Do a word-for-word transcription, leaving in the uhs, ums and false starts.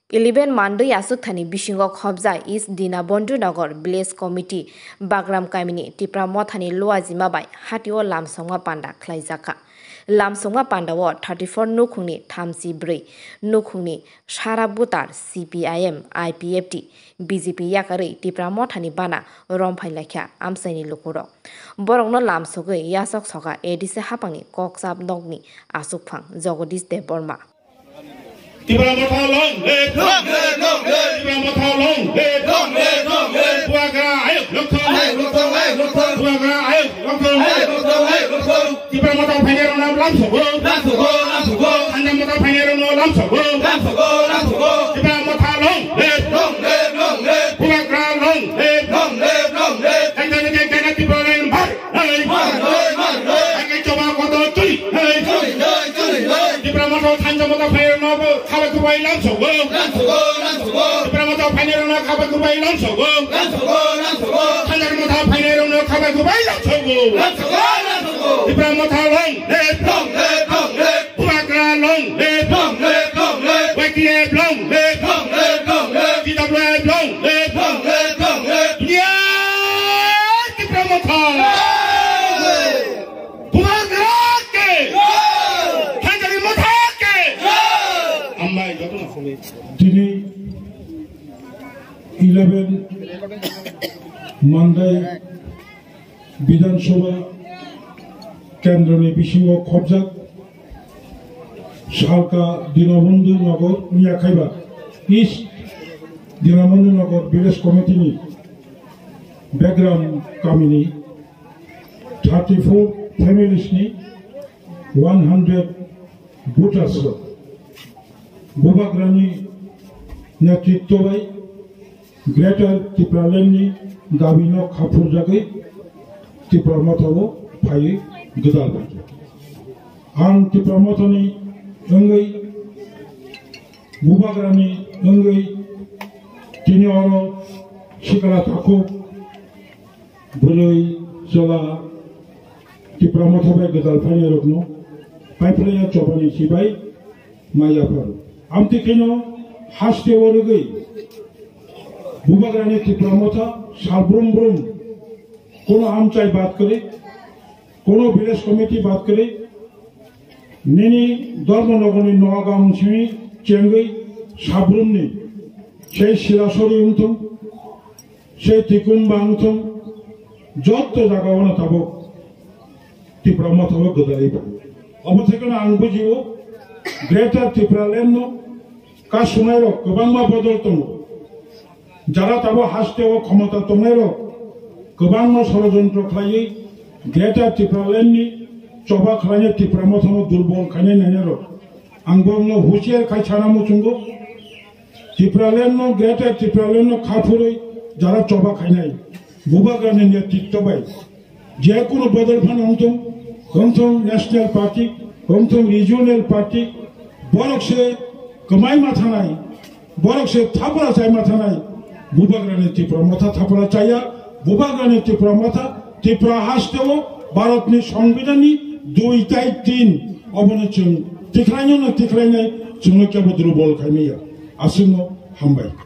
eleven Mandoi asuk thani bisingo khobja East Dinabandhu Nagar Village Committee Bagram Kamini Tipra Mothani Loazima bai Hatio Lamsonga Panda Klaijaka Lamsonga Panda wo thirty-four nukhungni thamsi brei nukhungni Sarabutar C P I M I P F T B J P yakari Tipra Mothani bana romphai lakha amsaini lokoro borokno lamsogoi yasok soga edise hapangni koksap nokni asuk phang Jagadish Dev Burma Tipra Motha long le long le long le Tipra Motha long le long le long le Puaga ayo lokthong ayo lokthong ayo lokthong Puaga ayo lokthong ayo lokthong ayo lokthong Tipra Motha phainero nam lam sogo lam sogo lam sogo Anda Motha phainero no lam sogo lam sogo lam sogo Tipra Motha long le long le long le Puaga long le long le long le Anda ne kana Tipra len mar hai mar hai mar hai Ake choba ko to tui hai tui hai tui hai Tipra Motha thanja Motha phainero no Kabakubai lam sogo lam sogo lam sogo Tipra Motha phainero no kabakubai lam sogo lam sogo lam sogo Thanjar Motha phainero no kabakubai lam sogo lam sogo lam sogo Tipra Motha long le long le long le Puagra long le long le long le Wakie long le long le long le T W long le long le long le Ya Tipra Motha Puagra ke Thanjar Motha ke Amma joto na phone Dini eleven Mandai Bidhan Sabha Kendra में बिशिंगो खबजा शालका दीनबंधु नगर मियाखाइबा East Dinabandhu Nagar Village Committee ni background kamini thirty-four families ni one hundred voters Bubagrani नेतृत्व bai Greater Tipraland ni Davino Khapur jagai Tipra Motha wo phai gedal bai an Tipra Motha ni engai Bubagrani engai tini oro sikala thako buloi sola Tipra Motha bai gedal phai rokno paiplaya chobani sibai maya paru amti kino haste orugai Bubagrani Tipra Motha सालब्रुम ब्रुम कोनो आमचाई बात करे कोनो village committee बात करे नेनी धर्मनगरनि नगाम सिमी चेंगै साब्रुमनि সেই শিলাসরি উঠুম সেই তিকুম্বা উঠুম যত জায়গা হলো তাবো Tipra Motha গদাই অবথেকন আং বুঝিও গ্রেটার ত্রিপুরাল্যান্ড কা সময়রো গোবাংমা বদলতম যারা তাবো হাসতে ও ক্ষমতা তোমেরও গোবাংমা ষড়যন্ত্র খাইয়ে গ্রেটার ত্রিপুরাল্যান্ডনি চবা খাইয়ে Tipra Motha দুর্বল খাইয়ে নেনেরো আংবংন হুশিয়ার খাই ছাড়ামো চুঙ্গো ত্রিপুরাল্যান্ড গ্রেটার ত্রিপুরাল্যান্ড খাফুরই যারা চবা খাই নাই বুবাগ্রানি নেতৃত্ব পাই যে কোনো বদলফান হন্তম হন্তম ন্যাশনাল পার্টি হন্তম রিজিওনাল পার্টি বরক সে কমাই মাথা নাই বরক সে থাপড়া চাই মাথা নাই Bubagrani Tipra Motha থাপড়া চাইয়া Bubagrani Tipra Motha ত্রিপুরা হাসতেও ভারতনি সংবিধাননি দুই তাই তিন অবনচন টিকরাইনো না টিকরাইনাই চুনকে দুর্বল খাইমিয়া আসুন হামবাই